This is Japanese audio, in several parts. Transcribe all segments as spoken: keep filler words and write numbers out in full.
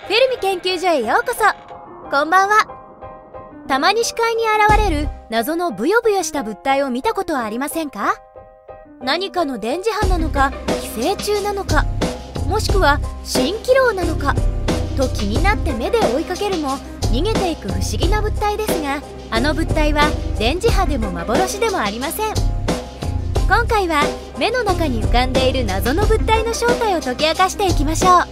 フェルミ研究所へようこそ。こんばんは。たまに視界に現れる謎のブヨブヨした物体を見たことはありませんか？何かの電磁波なのか、寄生虫なのか、もしくは蜃気楼なのかと気になって目で追いかけるも逃げていく不思議な物体ですが、あの物体は電磁波でも幻でもありません。今回は目の中に浮かんでいる謎の物体の正体を解き明かしていきましょう。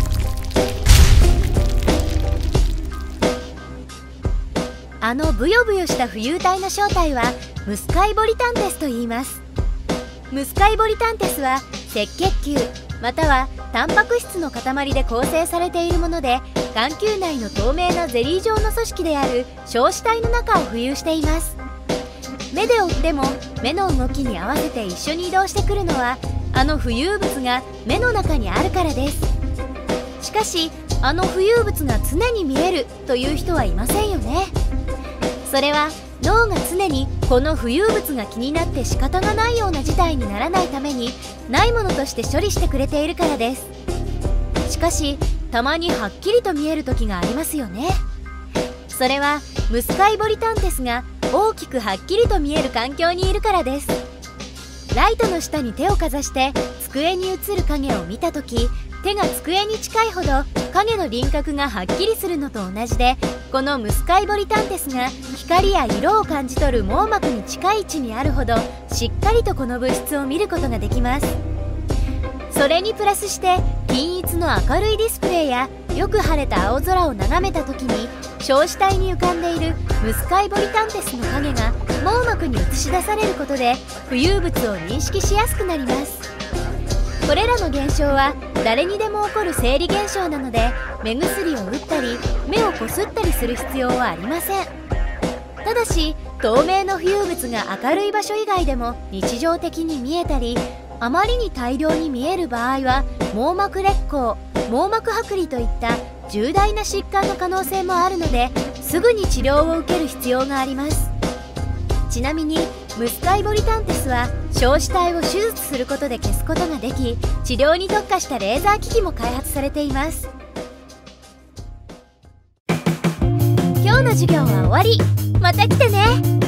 あのブヨブヨした浮遊体の正体はムスカイボリタンテスと言います。ムスカイボリタンテスは赤血球またはタンパク質の塊で構成されているもので、眼球内の透明なゼリー状の組織である小視体の中を浮遊しています。目で追っても目の動きに合わせて一緒に移動してくるのは、あの浮遊物が目の中にあるからです。しかしあの浮遊物が常に見えるという人はいませんよね。それは脳が常にこの浮遊物が気になって仕方がないような事態にならないために、ないものとして処理してくれているからです。しかしたまにはっきりと見える時がありますよね。それはムスカイボリタンテスが大きくはっきりと見える環境にいるからです。ライトの下に手をかざして机に映る影を見た時、手が机に近いほど影の輪郭がはっきりするのと同じで、このムスカイボリタンテスが光や色を感じ取る網膜に近い位置にあるほどしっかりとこの物質を見ることができます。それにプラスして均一の明るいディスプレイやよく晴れた青空を眺めた時に、小視体に浮かんでいるムスカイボリタンテスの影が網膜に映し出されることで浮遊物を認識しやすくなります。これらの現象は誰にでも起こる生理現象なので、目薬を打ったり目をこすったりする必要はありません。ただし透明の浮遊物が明るい場所以外でも日常的に見えたり、あまりに大量に見える場合は網膜劣行、網膜剥離といった重大な疾患の可能性もあるので、すぐに治療を受ける必要があります。ちなみにムスカイボリタンテスは小視体を手術することで消すことができ、治療に特化したレーザー機器も開発されています。今日の授業は終わり。また来てね。